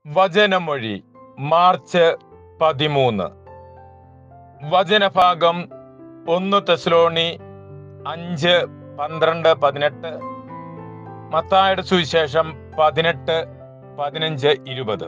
വചനമൊഴി March 13. വചനഭാഗം 1 തെസ്സലോനി 5:12-18, മത്തായിയുടെ സുവിശേഷം 18:15-20.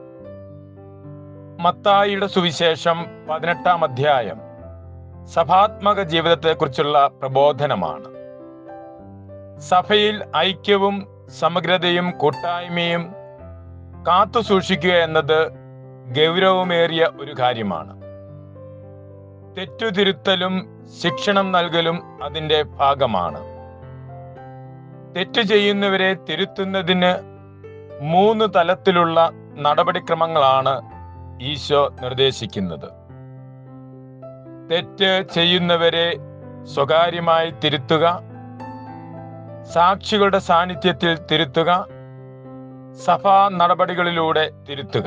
മത്തായിയുടെ സുവിശേഷം 18-ാം അധ്യായം സഭാത്മക ജീവിതത്തെക്കുറിച്ചുള്ള പ്രബോധനമാണ്. സഭയിൽ ഐക്യവും സമഗ്രതയും കൂട്ടായ്മയും കാത്തു സൂക്ഷിക്കുക എന്നത് ഗൗരവമേറിയ ഒരു കാര്യമാണ്. തെറ്റുതിരുത്തലും ശിക്ഷണം നൽകലും അതിൻ്റെ ഭാഗമാണ്. തെറ്റു ചെയ്യുന്നവരെ തിരുത്തുന്നതിന് 3 തലത്തിലുള്ള നടപടിക്രമങ്ങളാണ് ഈശോ നിർദ്ദേശിക്കുന്നത്. തെറ്റ് ചെയ്യുന്നവരെ സ്വകാര്യമായി തിരുത്തുക, സാക്ഷികളുടെ സാന്നിധ്യത്തിൽ തിരുത്തുക, സഭാ നടപടികളിലൂടെ തിരുത്തുക.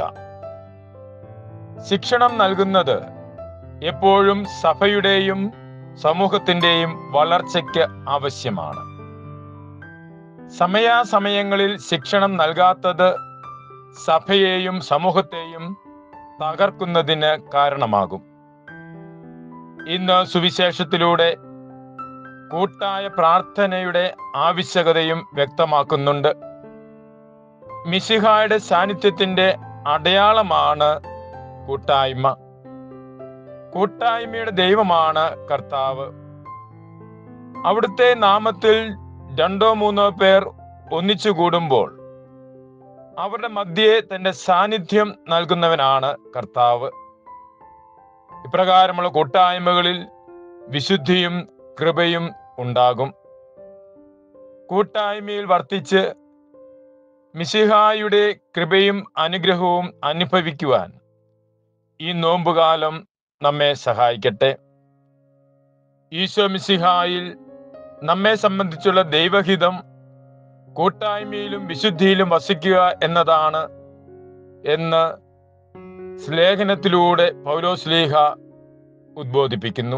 ശിക്ഷണം നൽകുന്നത് എപ്പോഴും സഭയുടെയും സമൂഹത്തിൻ്റെയും വളർച്ചയ്ക്ക് ആവശ്യമാണ്. സമയാസമയങ്ങളിൽ ശിക്ഷണം നൽകാത്തത് സഭയെയും സമൂഹത്തെയും തകർക്കുന്നതിന് കാരണമാകും. ഇന്ന് സുവിശേഷത്തിലൂടെ കൂട്ടായ പ്രാർത്ഥനയുടെ ആവശ്യകതയും വ്യക്തമാക്കുന്നുണ്ട്. മിശിഹായുടെ സാന്നിധ്യത്തിൻ്റെ അടയാളമാണ് കൂട്ടായ്മ. കൂട്ടായ്മയുടെ ദൈവമാണ് കർത്താവ്. അവിടുത്തെ നാമത്തിൽ 2-3 പേർ ഒന്നിച്ചു കൂടുമ്പോൾ അവരുടെ മധ്യേ തന്റെ സാന്നിധ്യം നൽകുന്നവനാണ് കർത്താവ്. ഇപ്രകാരമുള്ള കൂട്ടായ്മകളിൽ വിശുദ്ധിയും കൃപയും ഉണ്ടാകും. കൂട്ടായ്മയിൽ വർത്തിച്ച് മിശിഹായുടെ കൃപയും അനുഗ്രഹവും അനുഭവിക്കുവാൻ ഈ നോമ്പുകാലം നമ്മെ സഹായിക്കട്ടെ. ഈശോ മിശിഹായിൽ നമ്മെ സംബന്ധിച്ചുള്ള ദൈവഹിതം കൂട്ടായ്മയിലും വിശുദ്ധിയിലും വസിക്കുക എന്നതാണ് എന്ന് ലേഖനത്തിലൂടെ പൗലോസ്ലീഹ ഉദ്ബോധിപ്പിക്കുന്നു.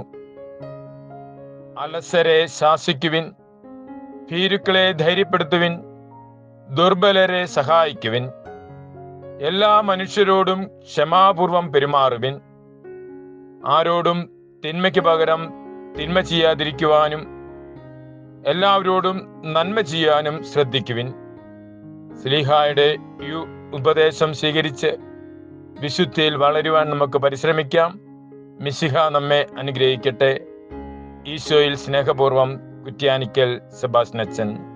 അലസരെ ശാസിക്കുവിൻ, ഭീരുക്കളെ ധൈര്യപ്പെടുത്തുവിൻ, ദുർബലരെ സഹായിക്കുവിൻ, എല്ലാ മനുഷ്യരോടും ക്ഷമാപൂർവം പെരുമാറുവിൻ, ആരോടും തിന്മയ്ക്ക് പകരം തിന്മ ചെയ്യാതിരിക്കുവാനും എല്ലാവരോടും നന്മ ചെയ്യാനും ശ്രദ്ധിക്കുവിൻ. സ്ലീഹായുടെ ഈ ഉപദേശം സ്വീകരിച്ച് വിശുദ്ധിയിൽ വളരുവാൻ നമുക്ക് പരിശ്രമിക്കാം. മിശിഹ നമ്മെ അനുഗ്രഹിക്കട്ടെ. ഈശോയിൽ സ്നേഹപൂർവം കുറ്റ്യാനിക്കൽ സെബാസ്റ്റ്യൻ അച്ഛൻ.